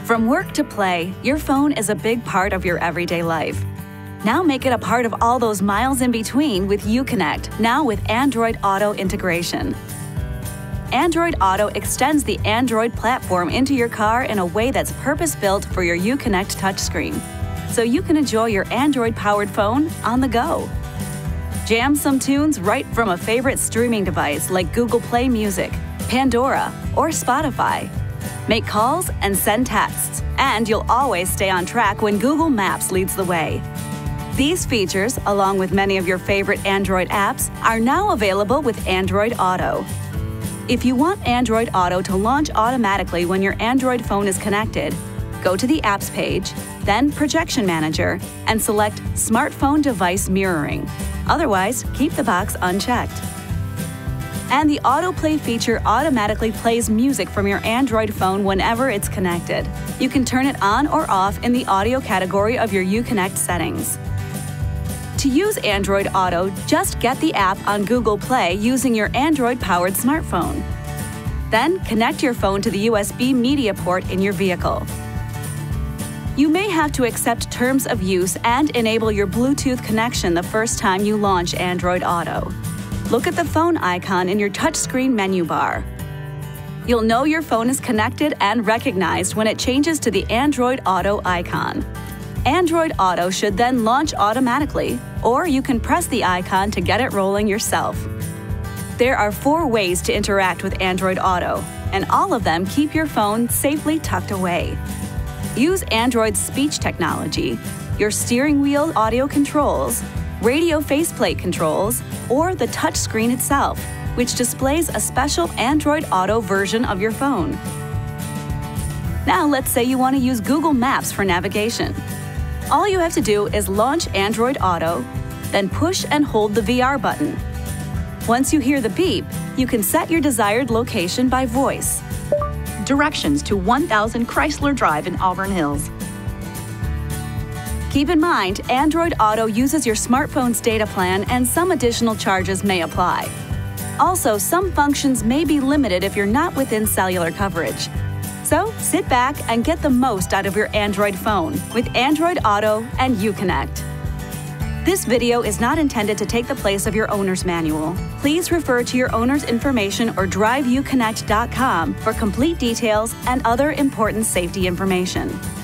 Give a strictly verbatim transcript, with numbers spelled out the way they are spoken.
From work to play, your phone is a big part of your everyday life. Now make it a part of all those miles in between with Uconnect, now with Android Auto integration. Android Auto extends the Android platform into your car in a way that's purpose-built for your Uconnect touchscreen, so you can enjoy your Android-powered phone on the go. Jam some tunes right from a favorite streaming device like Google Play Music, Pandora, or Spotify. Make calls and send texts, and you'll always stay on track when Google Maps leads the way. These features, along with many of your favorite Android apps, are now available with Android Auto. If you want Android Auto to launch automatically when your Android phone is connected, go to the Apps page, then Projection Manager, and select Smartphone Device Mirroring. Otherwise, keep the box unchecked. And the autoplay feature automatically plays music from your Android phone whenever it's connected. You can turn it on or off in the audio category of your Uconnect settings. To use Android Auto, just get the app on Google Play using your Android-powered smartphone. Then connect your phone to the U S B media port in your vehicle. You may have to accept terms of use and enable your Bluetooth connection the first time you launch Android Auto. Look at the phone icon in your touchscreen menu bar. You'll know your phone is connected and recognized when it changes to the Android Auto icon. Android Auto should then launch automatically, or you can press the icon to get it rolling yourself. There are four ways to interact with Android Auto, and all of them keep your phone safely tucked away. Use Android's speech technology, your steering wheel audio controls, radio faceplate controls, or the touchscreen itself, which displays a special Android Auto version of your phone. Now let's say you want to use Google Maps for navigation. All you have to do is launch Android Auto, then push and hold the V R button. Once you hear the beep, you can set your desired location by voice. Directions to one thousand Chrysler Drive in Auburn Hills. Keep in mind, Android Auto uses your smartphone's data plan and some additional charges may apply. Also, some functions may be limited if you're not within cellular coverage. So, sit back and get the most out of your Android phone with Android Auto and Uconnect. This video is not intended to take the place of your owner's manual. Please refer to your owner's information or drive uconnect dot com for complete details and other important safety information.